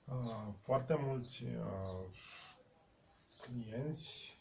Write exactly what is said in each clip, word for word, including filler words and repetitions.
Uh, foarte mulți uh, clienți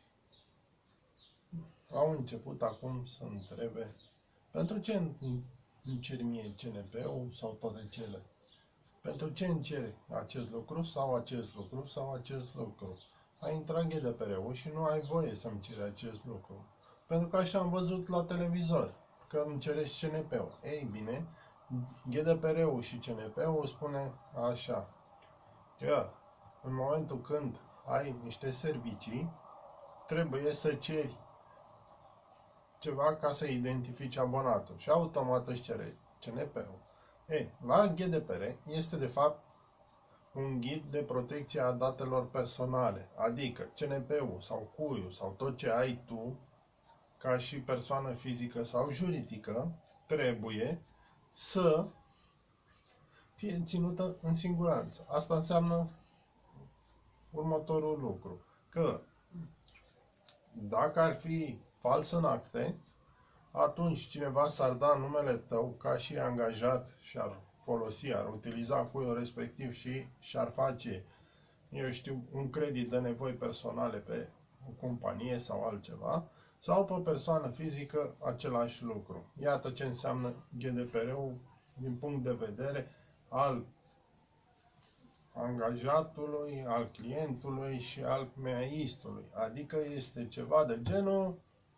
au început acum să întrebe pentru ce îmi ceri mie C N P-ul sau toate cele? Pentru ce îmi ceri acest lucru sau acest lucru sau acest lucru? Ai intrat G D P R-ul și nu ai voie să-mi ceri acest lucru. Pentru că așa am văzut la televizor, că îmi cereți C N P-ul. Ei bine, G D P R-ul și C N P-ul spune așa, că în momentul când ai niște servicii, trebuie să ceri ceva ca să identifici abonatul și automat își cere C N P-ul. E, la G D P R este de fapt un ghid de protecție a datelor personale, adică C N P-ul sau cuiul sau tot ce ai tu ca și persoană fizică sau juridică trebuie să fie ținută în siguranță. Asta înseamnă următorul lucru, că dacă ar fi fals în acte, atunci cineva s-ar da numele tău ca și angajat și ar folosi, ar utiliza cuiul respectiv și și-ar face, eu știu, un credit de nevoi personale pe o companie sau altceva, sau pe o persoană fizică același lucru. Iată ce înseamnă G D P R-ul din punct de vedere al angajatului, al clientului și al meaistului. Adică este ceva de genul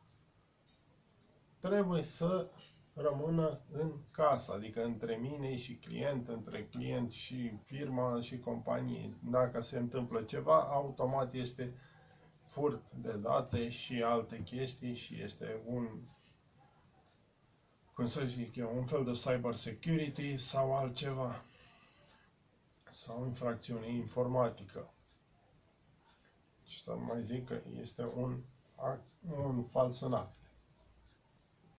trebuie să rămână în casă, adică între mine și client, între client și firma și companie. Dacă se întâmplă ceva, automat este furt de date și alte chestii și este un, cum să zic eu, un fel de cyber security sau altceva, sau infracțiune informatică. Și să mai zic că este un, act, un fals în act.